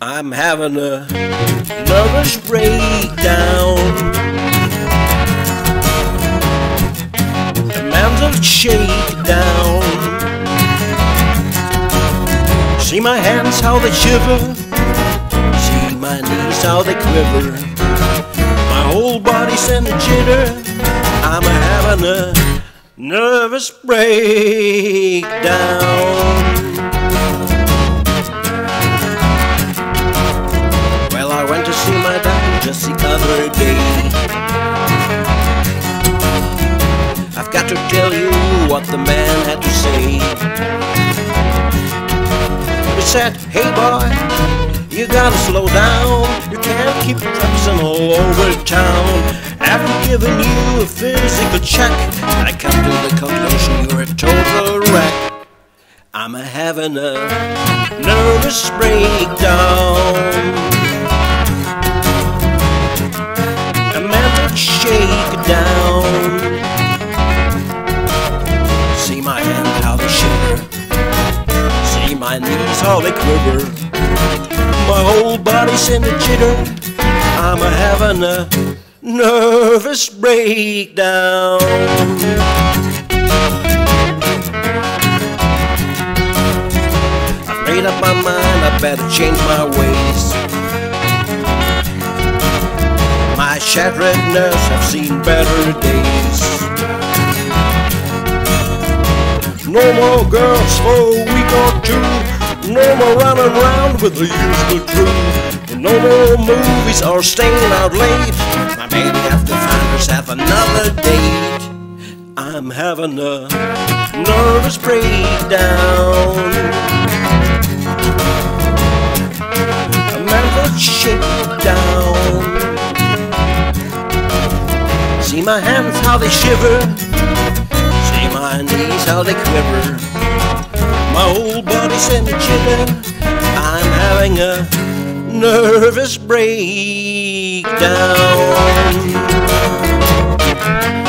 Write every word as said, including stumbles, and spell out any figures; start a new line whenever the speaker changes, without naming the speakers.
I'm having a nervous breakdown. A mental shakedown. See my hands how they shiver. See my knees how they quiver. My whole body's in a jitter. I'm having a nervous breakdown. Well, I went to see my doctor just the other day. I've got to tell you what the man had to say. He said, hey boy, you gotta slow down. You can't keep traipsing all over town. After giving you a physical check, I come to the conclusion you're a total wreck. I'm having a nervous breakdown. A mental shakedown. See my hands how they shiver. See my knees how they quiver. My whole body's in a jitter. I'm having a nervous breakdown. I've made up my mind, I better change my ways. My shattered nerves have seen better days. No more girls for a week or two. No more running around with the usual crew. No more movies or staying out late. My baby have to find herself another date. I'm having a nervous breakdown. A mental shakedown. See my hands how they shiver. See my knees how they quiver. My whole body's in a jitter. I'm having a nervous breakdown.